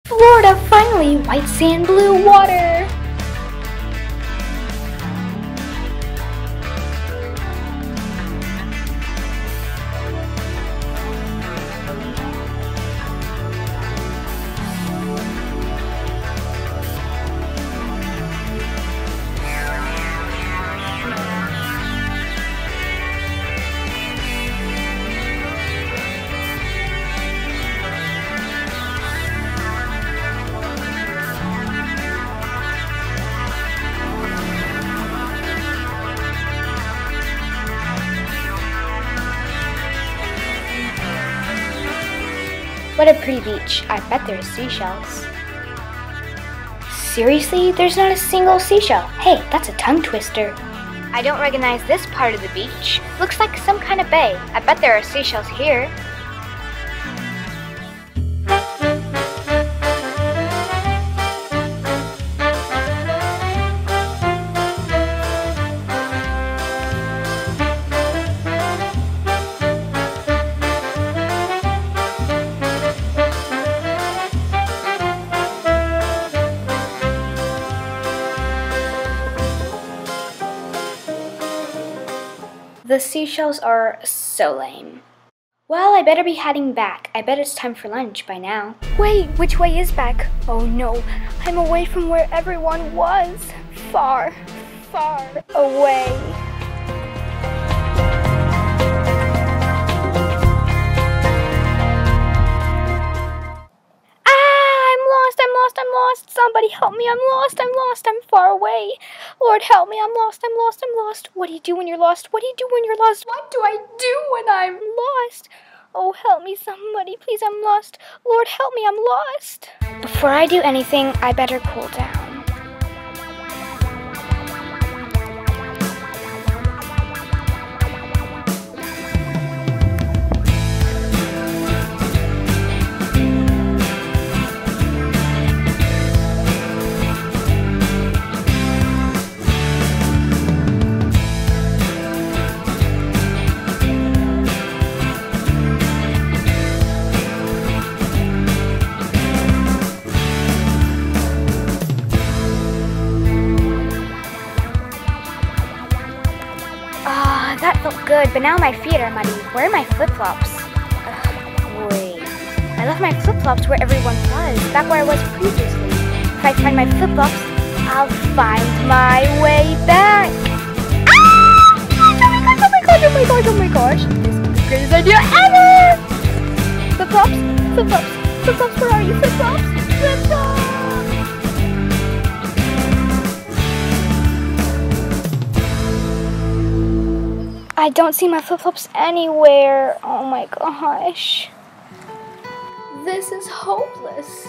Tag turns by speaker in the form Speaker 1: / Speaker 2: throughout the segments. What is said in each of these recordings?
Speaker 1: Florida, finally! White sand, blue water! What a pretty beach. I bet there's seashells. Seriously? There's not a single seashell. Hey, that's a tongue twister. I don't recognize this part of the beach. Looks like some kind of bay. I bet there are seashells here. The seashells are so lame. Well, I better be heading back. I bet it's time for lunch by now. Wait, which way is back? Oh no, I'm away from where everyone was. Far, far away. I'm lost. Somebody help me, I'm lost, I'm far away. Lord help me, I'm lost. What do you do when you're lost? What do I do when I'm lost? Oh, help me somebody, please, I'm lost. Lord help me, I'm lost. Before I do anything, I better cool down. That felt good, but now my feet are muddy. Where are my flip-flops? Wait. I left my flip-flops where everyone was, back where I was previously. If I find my flip-flops, I'll find my way back. Ah! Oh my gosh. This is the greatest idea ever! Flip-flops, where are you? Flip-flops! I don't see my flip-flops anywhere. Oh my gosh. This is hopeless.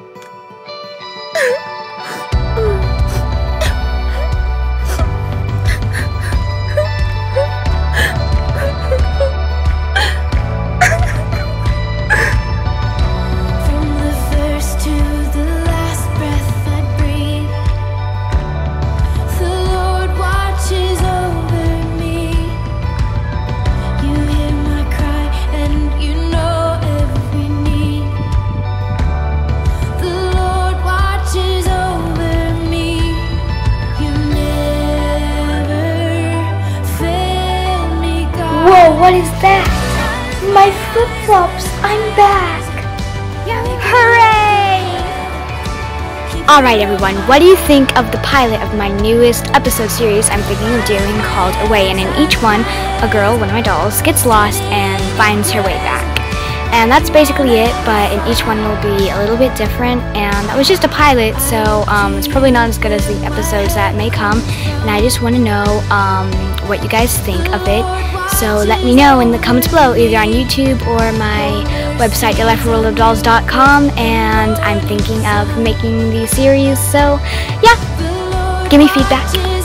Speaker 1: What is that? My flip-flops! I'm back! Hooray! Alright everyone, what do you think of the pilot of my newest episode series I'm thinking of doing called Away? And in each one, a girl, one of my dolls, gets lost and finds her way back. And that's basically it, but in each one will be a little bit different, and that was just a pilot, so it's probably not as good as the episodes that may come, and I just want to know what you guys think of it. So let me know in the comments below, either on YouTube or my website, yourlifeworldofdolls.com, and I'm thinking of making these series, so yeah, give me feedback.